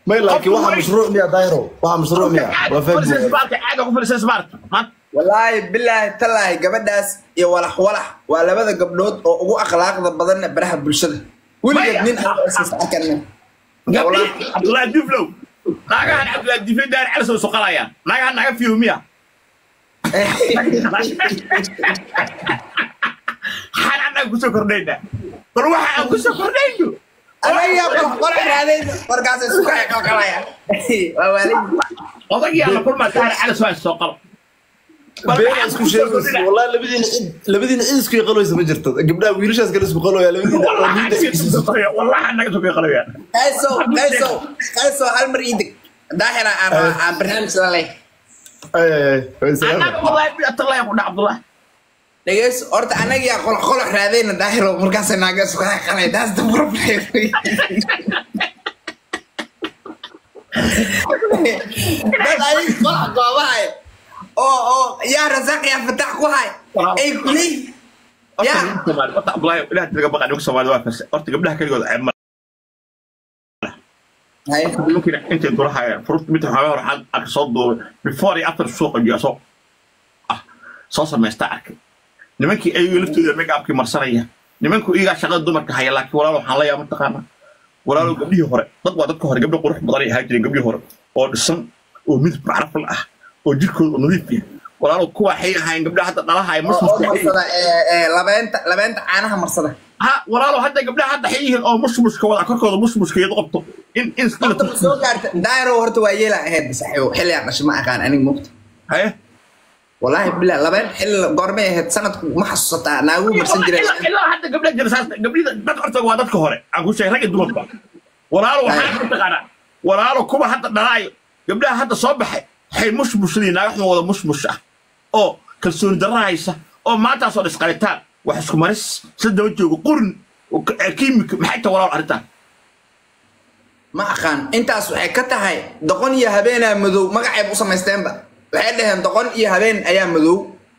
ما لكن واحد مشروع ميا دايرو واحد مشروع ميا فلسس بارك عاد أقول فلسس بارك والله بالله تلاهي قبداس يا ولح ولا بذا قبلود أو أخلاق ضبطنا برها بالشدة ولي ابنين أساس أكلنا والله عبد الله الدفلو ناقة عبد الله الدفلو دار على سوق سقرايا ناقة فيهم يا حنا نقص كردينا روح نقص كردينا أنا يا قرع هذين ورقاس السكاي كلايا ووالي وضيع على كل ما كان على سوق السوق بين اسكو شيء والله لبدين اسكو يقولوا ما جرت قبلها ويلشاس قال اسكو قالوا يا لبدين والله حنا نقص يقولوا كايسو هل مريدك داهرة عن برنامج لله اي أنا والله الله يقول عبد الله ليش أرد أنا يا خل هذين داهرة مركز ناقص خلي داس دبر بحيري أي خل قواي أو يا رزاق يا فتح قواي أي كلي يا عبد الله لا تلقى بقى نقص ما دوافس أرد قبلها كل يقول عمل هاي ممكن أنت تروح فرصة مثل حوار حد أقصده بفوري أثر السوق اللي أسوق صوص ما يستعك nimankii ay laftu make up ki marsanaya nimanku iiga shaqada dumarka haya laakiin walaalo waxaan la yaabay taqaana walaalo gabdhihii hore dadka hore gabdho qurux badan ay haajireen gabdhihii hore oo dhisan oo midab caraf ah oo jirkooda nadiif ah walaalo kuwa waxay ahayn gabdhaha hadda dhalahay labeenta caanaha marsada ha walaalo hadda gabdhaha hadda xayeen oo mushmushka wada korkooda mushmushkeedu qabto in soo gaarta daayro horta waa yeela ahayd saxiib xilli aan dhashay ma aqaan aniga moogta haye والله بالله لبين حل قرمي هاد سنة ما حصلتها ناوي مرسل جري إلا حتى قبل جلسات قبل بدأت وادت كهرة أقول شيء رجل دمر ولا له حاجة تقرأ ولا له كم حتى دراي قبلها حتى صبح حي مش مسلين نحن ولا مش أو كلسون درايسة أو ما تصل إسقاطات وحسكم مرس سد وجهه قرن وكيم حتى ولا أرتان ما أخان أنت أسوحكتها هاي دقني هبينا مذو ما قاعد يبصم يستنبأ waxay dhahan doqon iyo habeen ayaa madow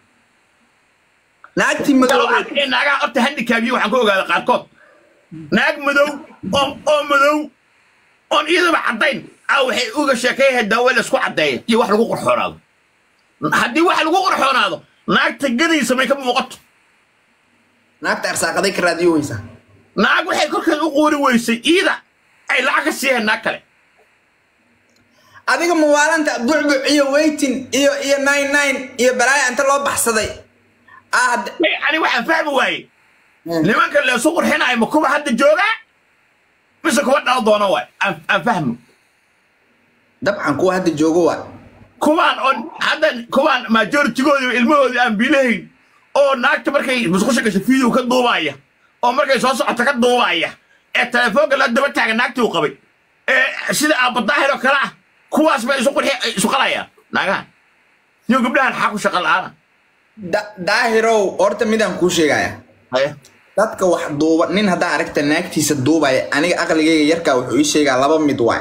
naagti madow naaga orta handicap waxaan ku ogaaday qaarkood naag madow oo madow on iyadaba cadayn waxay uga sheekeeyeen daawo la isku cadeeyay iyo wax lagu qurxoonaado haddii wax lagu qurxoonaado naagta gadaysa may ka muuqato naagta arsaaqaday ka raadiyowaysa naag waxay korkeed u qoori weysay iyada ay lacag ka siiyeen naag kale adiga muwaalanta bucbuc iyo weytin iyo 99 iyo balaay anta loo baxsaday ani waxaan fahmi waayey nimanka la soo qurxinay ma kuba hadda jooga mise kuwa dhal doona waay aan fahmo dabcan kuwa hadda joogo waa kuwaan on hadda kuwaan majority-gooda ilmahoodii aan bilahayn oo naagta markay musqusha gasho video ka duubaya oo markay soo socoto ka duubaya ee telefoonka la daba taagan naagtii uu qabay sida aabadaahir oo kale ah kuwaas bay isu qalayaan naagahan iyo gabdhahan xaq u shaqo la'aana daahirow horta midaan kuu sheegaya dadka wax duuba nin haddaa aragta naagtiisa duubaya aniga aqligayga yarkaa wuxuu ii sheegaa laba mid waay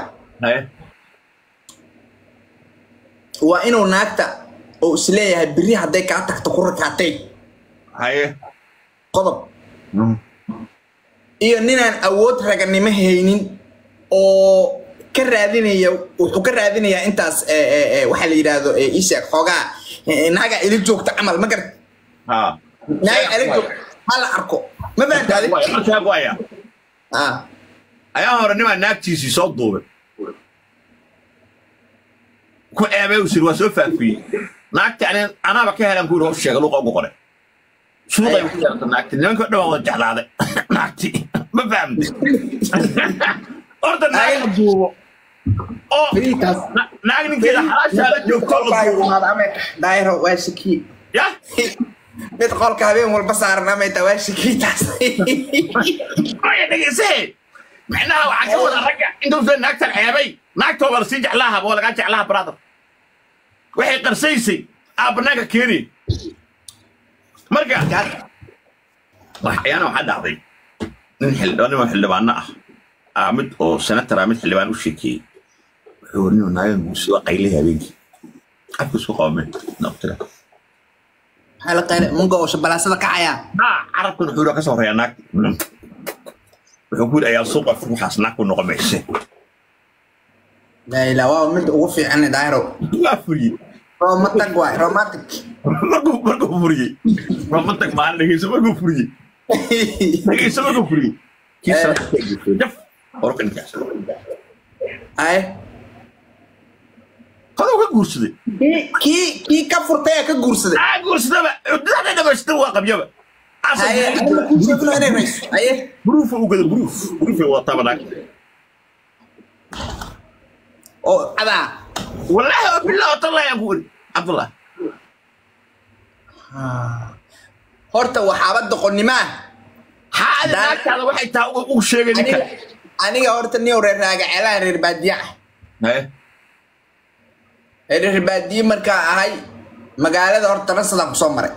waa inuu naagta oo isleeyahay biri hadday kaa tagto ku rakaatay qodob iyo ninaan awood raganimo haynin oo ka raadinaya wuxuu ka raadinayaa intaas waxa la yiraahdo ishaaq xogaa naaga ila joogta amal ma garad naaga ila joogta hala arko ma baantaadi ayaa hore nima naagtiisii soo duubay ku eebay u sir waa soo faafiyey naagta anaaba ka helan ku roo sheegay luqa ugu qoray suuqay u jeerta naagta nimanka dhawaa wada jeclaaday naagti ma fahamtay orda naaga duubo oo naagnin kida xalaasha la joogto daayro waa shaki ya mid qolka habeen walba saaran ama inta waa shaki taas ay dhageysay macnaha waxa ka wada ragga intuu soo naagtan xeebay naagto wala si jeclaha boo laga jeclaha brother waxay qarsaysay abnaga keeni marka waxyaana waxa dhacday nin xildhibaan ah mid oo senator mid xildhibaan u sheekay wuxuu ninuu naagan muusoo qaylay habeenkii afku soo qaamay naqtira hala qayl mungo oo shabalaasada kacaya carabkan wuxuu ka soo reeyay naag wuxuu ku leeyahay suuqa waxaas naag ku noqomaysa لا لا واو مد وفي عن دايرو لا فري رومانتك واي رومانتك مركو فري رومانتك ما لقيت مركو فري لقيت مركو فري كيس دف ورقن كاس اي هذا كغورسدي كي كفرتي كغورسدي غورسدي هذا ما استوى قبيبه اي شوفنا انا رئيس اي بروف وكذا بروف هو طبعا او هذا والله بالله والله يا ابوي عبد الله horta waxaaba doqonimaa daadada waxay taa u sheegay ninka aniga horta nin reer raaga ceelaan reer baadiya reer baadiya marka ahay magaalada horta rasadan ku soo maray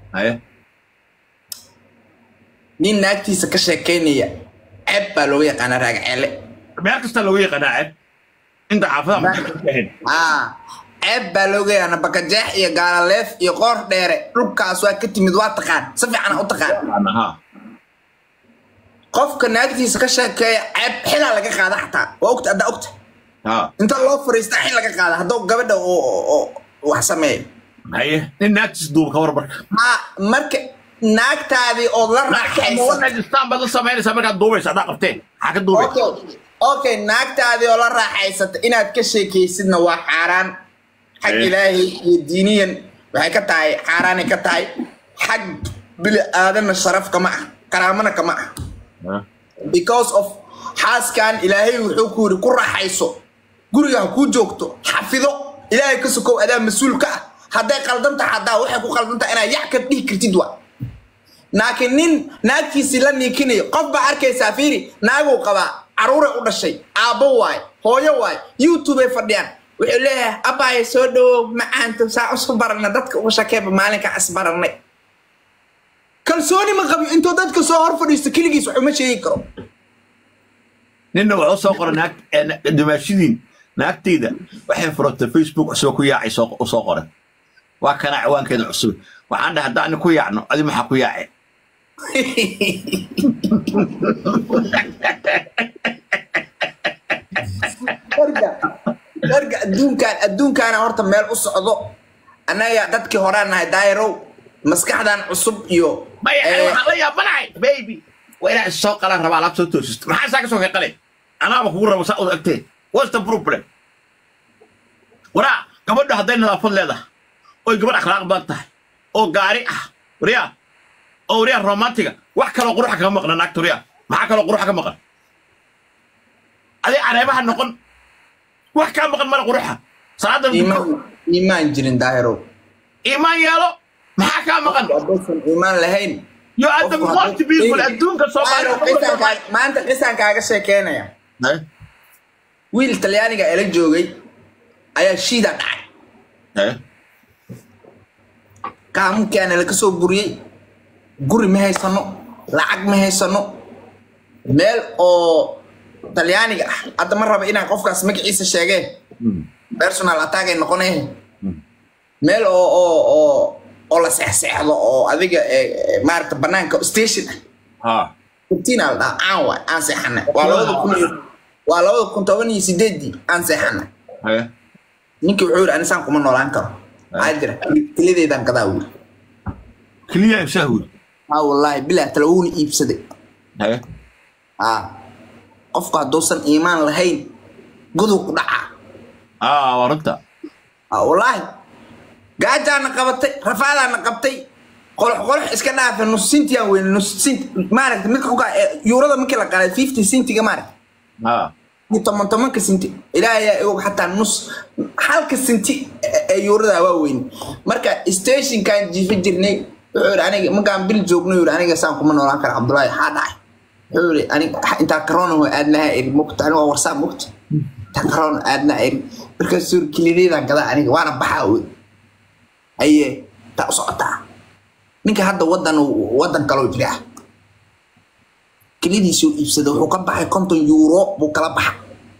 nin naagtiisa ka sheekeynaya ceeb baa looga yaqaanaa raaga ceele meel kasta looga yaqaanaa ceeb inta xaafada ma ka ceeb baa looga yaqaanaa bakajeex iyo gaalaleef iyo qoor dheere dhulkaas waa ka timid waa taqaan si fiican u taqaan qofka naagtiisa ka sheekeeya ceeb xilaa laga qaada xataa waa ogta adda ogta inta loo fariista xil laga qaada hadduu gabadha oo wax sameeyo haye nin naagtiis duuba ka warbarka marka naagtaadii oo la raaxaysan baad la samaynaysaa markaad duubaysa adaa qabteen maxaa ka duubay okay naagtaadii oo la raaxaysata inaad ka sheekaysidna waa xaaraan xag ilaahay iyo diiniyan waxay ka tahay xaaraanay ka tahay xag bili aadana sharaf kama ah karaamana kama ah because of xaaskan ilaahay wuxuu ku yiri ku raaxayso guriga ku joogto xafido ilaahay ka sokow adaa mas'uul ka ah hadday qaldanta hadaa waxay ku qaldanta inaad yac ka dhihi kartid waa laakiin nin naagtiisi la niikinayo qof ba arkaysaa fiiri naagu qaba caruure u dhashay aabo waay hooyo waay YouTube ay fadhiyaan wuxuu leeyahay abaaye soo dhawo macaanto saa usoo barana dadka uga shakeeba maalinka asbaranay kalsooni ma qabi intuu dadka soo hor fadhiisto keligiis wuxuu ma sheegi karo ninna wuxuu soo qoray naag dumaashidiin naagtayda waxay furtay Facebook soo ku yaacay soo qoray waa kana ciwaankeeda cusub waxaan dhahay haddaan ku yaacno adi maxaa ku yaacay warga adduunkaana horta meel u socdo annaga dadkii horaan nahay daayarow maskaxdan cusub iyo waxaan la yaabanahay baby waa inaa soo qalaan rabaa alaab soo toosisto maxaa saa ka soo qalay anaaba kugu rabo saa u agtee what's the problem waraa gabadha hadday nadaafad leedahay oy gabadh akhlaaq badan tahay oo gaari ah wariyaa romantiga wax kaloo quruxa kaga maqna naagta wariyaa maxaa kaloo quruxa ka maqan adii careebaha noqon wax kaa maqan mala quruxa salaada iimaan jirin daahirow iimaan yeelo maxaa kaa maqan iimaan lahayn yo adda most people adduunka Soomaaliya maanta qisan kaaga sheekeynaya wiil Talyaaniga ila joogay ayaa shiida dhacay kaamkaan la ka soo buriyay guri ma haysano lacag ma haysano meel oo Talyaaniga ah hadda ma raba inaan qofkaas magaciisa sheegay personal attack ay noqonay meel oo la seexdo oo adiga maarta banaanka station tinal da aan seexana waa 2018 aan seexana ninki wuxuu yiri anisan kuma noolaan karo عادر كليدي دان كداوي كليه شهود والله بلا تلوني يبسدي قفك دوسن ايمان لهين غدو دعا ورنتا والله قاعدانا قبطي رفاعنا قبطي قول اسكا داف نص سنتيا وين نص سنت مارك ميد خوغا يوردا مكي لا قال 50 سنتي مارك طمان كسنتي إلى حتى النص حلقة سنتي يوردا واوين مركا ستيشن كان جي في جرني يقول أنا مكان بالجوجنو يقول أنا جسام كمان ولا كان عبد الله حدا يقول أنا أنت كورونا وأدنى المقت أنا ورسام مقت كورونا أدنى مركا سور كليدي ذا كذا أنا وأنا بحاول أيه تأصعتها منك هذا ودن كلو جريح كليدي سو يبسدو وحو كبخاي 50 يورو بو كلا بخا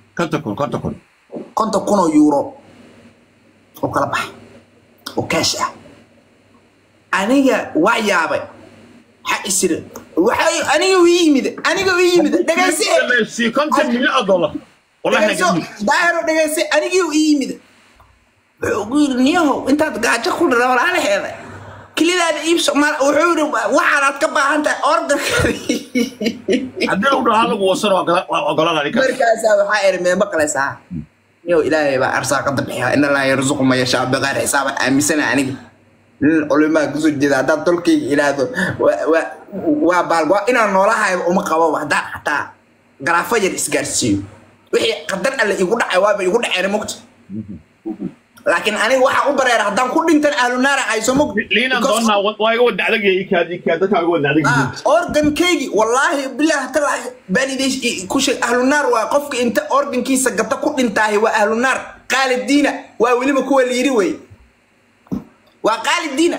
50 يورو او كلا بخا او كاش انيغا وايابay waxa isir waxa aniga wiimid دغاسي $50 مليون والله دايرو دغيسي انيغي ييميد وقول نيهو انت قاعد كل ولا على هذا كل هذا يبس وحور وحرات كباهنت اوردر عندنا هذا وصل وقال عليك مركز وحائر ما مقلسا يو الهي با ارزاق دبخيا ان الله يرزق ما يشاء بغير حساب امسنا انيغي العلماء كسو جيدا دا تلكي الى و بالغو ان نولاhay uma qabo wax da xata grafayad isgaarsiyo wixii qadar alle igu dhacay waaba igu dhacay mugta laakiin aniga waxa u bareer hadaan ku dhintan ahlunaar ay soo mug liina doona waa igu dhacday kaadi dadka igu dhacday organ keegi wallahi billaah talaa banideesh ku sheeg ahlunaar waa qofka inta organkiisa gata ku dhintaahay waa ahlunaar qaalidiina waa waliba kuwa liiri way waa qaalidiina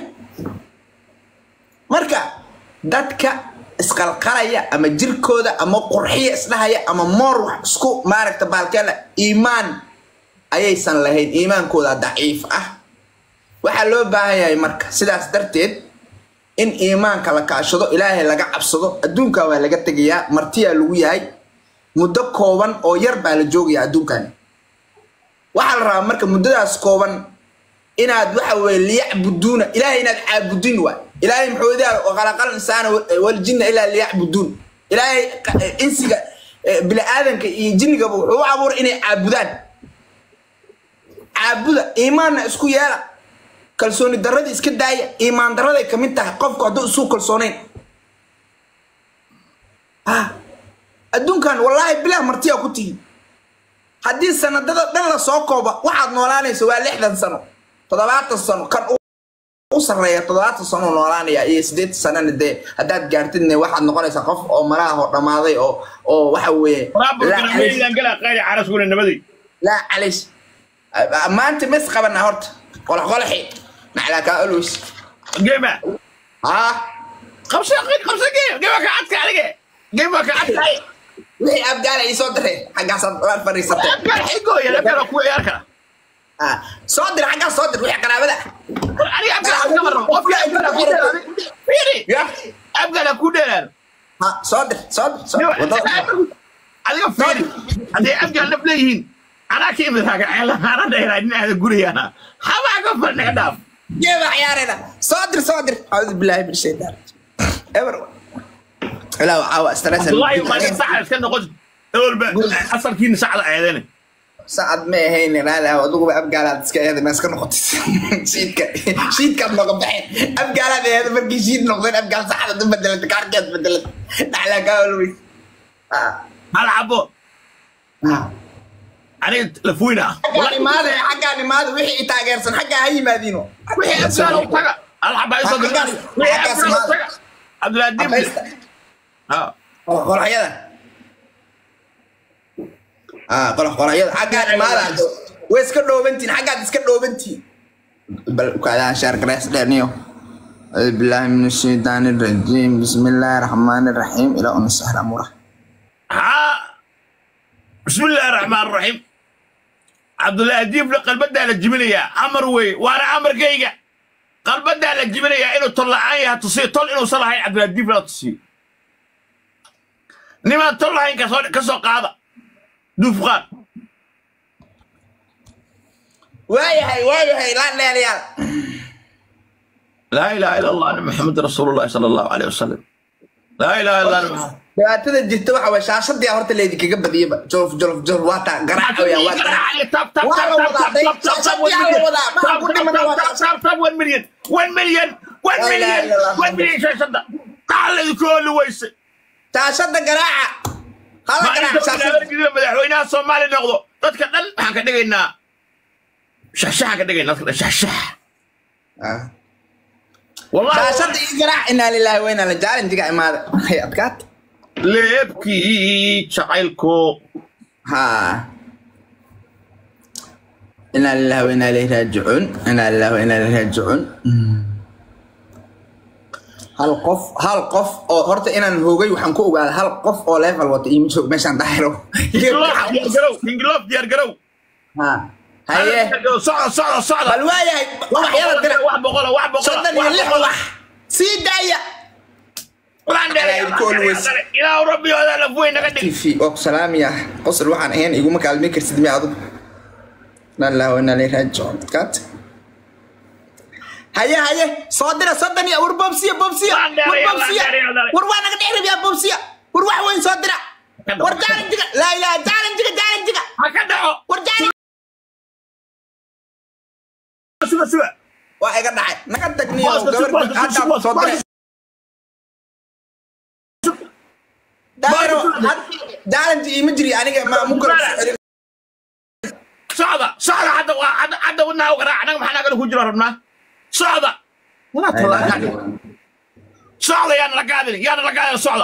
marka dadka isqalqalaya ama jirkooda ama qurxiya isdhahaya ama moor wax isku maaragta baalkana iimaan ayaysan lahayn iimaankooda daciif ah waxa loo baahan yahay marka sidaas darteed in iimaanka la kaashado ilaahay laga cabsado adduunka waa laga tagayaa martiya lagu yahay muddo kooban oo yar baa la joogayaa adduunkan waxa la rabaa marka muddadaas kooban inaad waxa weey liyacbuduuna ilaahay inaad caabudin waa ilaahay muxuu yahay oo qalaqal insaan wal jinna ila liyacbudun ilaahay insiga bil aadanka iyo jinniga wuxuu abuur inay caabudaan caabuda iimaanna isku yeela kalsooni darrada iska daaya iimaan darrada ka mid tahay qofku hadduu isu kalsoonayn adduunkan wallahi bilaa martiya ku tihi haddii sanadada dhan la soo kooba waxaad noolaanaysa waa 60 sano 70 sano kan u sareeya 70 sano noolaanaya iyo 8 sano de hadaad gaartidna waxaad noqonaysaa qof oo maraha oo dhamaaday oo waxa weeye la calish maanta mis qabana horta qolxi maclaaka alus geema qabsha geema ka adka aliga geema ka adka wixii abgaala ay soo direen xagaas aan fariisatay abgaal xigo yar kala ku ciyaarka soo dir xagaas soo dir wixii qaraabada aniga abgaal ka maro qofka abgaal ku fiiri ya abgaal ku dheeran soo dir adiga fiiri hadii abgaal nafleeyihiin أنا كيف ذاك أنا داير هذا قريانا حما قفل نقدام كيف عيارنا صادر أعوذ بالله من الشيطان أمر لا عاوز استرس والله ما يصح كنا قلت أصل كين سعد عيدنا سعد ما هين لا وضوء أبقى على تسكي هذا الناس كانوا قلت شيت كان مقبحين أبقى على هذا مركي شيت نقطين أبقى على سعد بدلت كاركات بدلت على قولي ألعبه أنا لفوينا حقاني ماذا وحي تاجرسن حقا هي مادينو وحي أبسالو تاجا ألعب هاي صدق وحي أبسالو تاجا عبد العديم قول حيالا قول حيالا حقاني ماذا ويسكدو بنتين حقا تسكدو بنتين بل وكذا شارك رئيس لأنيو أعوذ بالله من الشيطان الرجيم بسم الله الرحمن الرحيم إلى أن السهل أموره بسم الله الرحمن الرحيم عبد الله أديب قلب بدأ الجبلية أمر وي وأنا أمر جيجا قلب بدأ الجبلية إنه طلع عيها تصير طل إنه صلح عبد الله أديب لا تصير نما طلع عين كسوق هذا دفقان واي لا إله إلا الله أنا محمد رسول الله صلى الله عليه وسلم لا إله إلا الله تدا جرت waxa way shaashadii horta leedi kaga badiyaba jolf waata garaaco ya waata tap 1 million shaashada qaal kool wayse shaashada garaaca hala garaaca shaashada madaxweynaha Soomaaliya noqdo dadka dhan waxaan ka dhigaynaa shaashaha ka dhigaynaa dadka shaashaha والله shaashada garaac inna lillahi wa inna ilaihi raaji'un diga imaada adkaat leebkii jacaylko inna lillahi wa inna ilayhi raaji'un hal qof oo horta inaan hoogay waxaan ku ogaaday hal qof oo level wata iyo joog meeshan daahiro diyaar garow haye socda bal waayahay wax yala dira wax boqol sii daaya إلى ربي هذا لفوين نقدر في سلام يا قصر وحن هين يقوم كلمة كرسي دمي عضو لا لا وانا ليه رجع كات هيا صدرني وربوبسيا وروانا قد يا بوبسيا وروح وين صدره ورجع لا جا هكذا ورجع شو واحد قد دحي نقد تقنيه وقبل صدره دارن جي مجري يعني ما ممكن صعدة حتى ودنا وقرا انا ما حنا قالوا كجرا ربنا صعدة ولا طلع صعدة يا رجال صعدة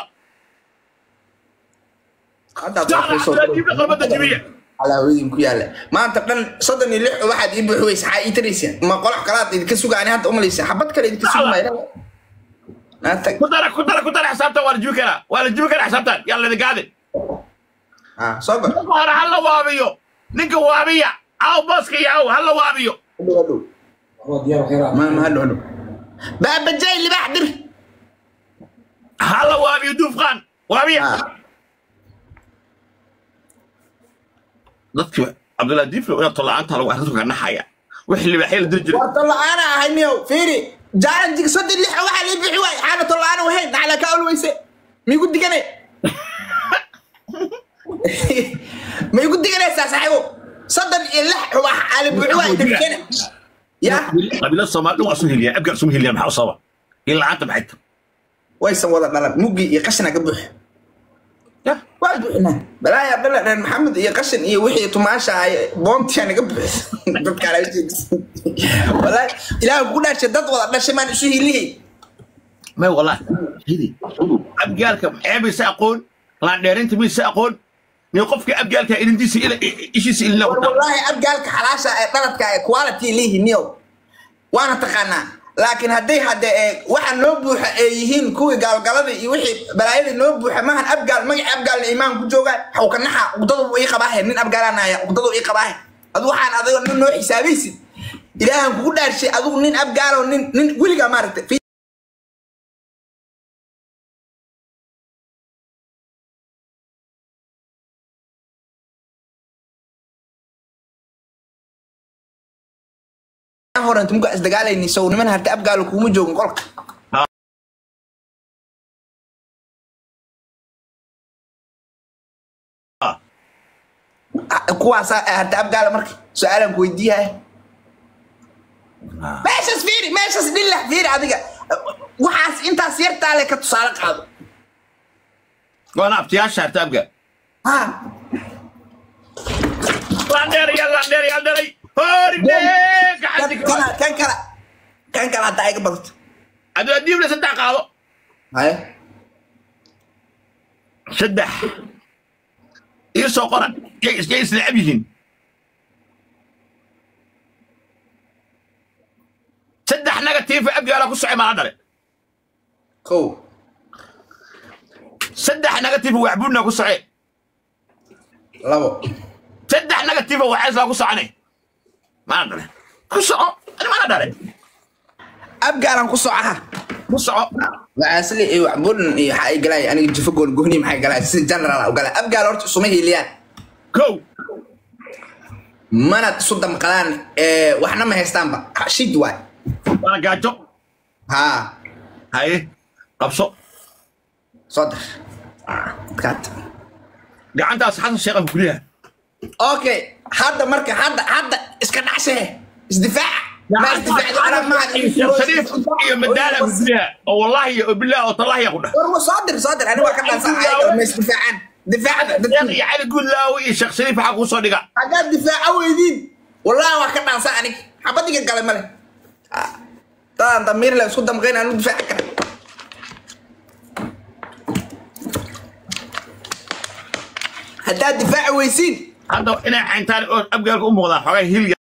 على وين كياله ما انت قال صدني لح واحد يبيع حويس حقي تريسيا ما قلح قرات كسوق يعني هاد امليس حبت كره كسوق ما انت كنت حسابته ولا جوكرا حسابته يلا اللي قاعد صبر هلا وابيو نينك وابيا او باسكي او هلا وابيو ما هلو باب الجاي اللي بحضر هلا وابيو دوفغان وابيا dadka Abdullah Diif loo طلعت على واحد ka naxaya wixii la xil dirjir طلع انا هنيو فيري جارن جيك صد اللي waxa li bixi way xana طلع انا وهين على ka alwayse mi gud diganay ma igu diganay saaxiibo صدر اللي wax على bixi way diganay يا qabila Soomaali waa soo heliya abgar soo heliya maxaa sabab ilaa aad baxayto way san wada dhalan mugi iyo qashna ka buux وابحنا بلا يا بلا محمد يا قشن يا وحي تماشى بونت يعني قبل dadka ala والله ilaa ku dhaashay dad wada dhashay maan isu hilihi ما والله هدي أبجالك عبي ساقون لا ديرنت مين ساقون نوقفك أبجالك إذا أنت سئل إيش يسئل له والله أبجالك حلاشة طلبك كواليتي ليه نيو وأنا تقنا لكن هدي واحد نوبوح يهين كوي قال يوحي بلايد نوبوح ما هن أبجال ما أبجال الإمام كجوجا حو كنحا وضدوا إيه قباه من أبجال أنا وضدوا إيه قباه أدوح أنا أدوح نو حسابيسي إلههم كل شيء أدوح نين أبجال ونين ولي جمارت في هور أنت ممكن أصدقائي إني سوون منها تأبقى لك ومجوم قولك كواسا هتأبقى لمرك سؤالا كويديها ماشي سفيري ماشي سبيل فيري عادية وحاس انت سيرت عليك تصالك هذا وانا ابتياش هتأبقى لاندري كان كلا دايق بلط عدو اديب لي صدح قادو هاي صدح يسو قرن جيس لعبيهن صدح نيجاتيف ابي على كسعي ما دره كو صدح نيجاتيف وعبونا كسعي لابو صدح نيجاتيف وعايز لا كسعني ما دره كسعه انا ما دره أبقى أنا كسعها كسعه وعسلي إيه وعبون إيه حاجة جلاي أنا جيت فوق جهني محاجة جلاي سجنرال وقال أبقى لورت سميه ليان كو ما أنا تصدم قلان وإحنا ما هيستانبا شيد واي أنا قاعد ها هاي قبصو صدر كات قاعد أصحى الشيخ بكلها أوكي هذا مركز هذا إسكان عساه إزدفاع ما إزدفاع أنا ما شريف يا مدالة بكلها والله بالله وطلع يا أخونا صادر أنا ما كان صاحي ما إزدفاعان دفاع يا علي قول لا الشيخ شريف حق صديقة حاجات دفاع أويدين والله ما كان صاحي حبتي الكلام ماله طبعا ضمير لو صدم غير أنا دفاع هذا دفاع ويسين هذا أنا عن تاني أبقى لكم مغلق حاجة هيل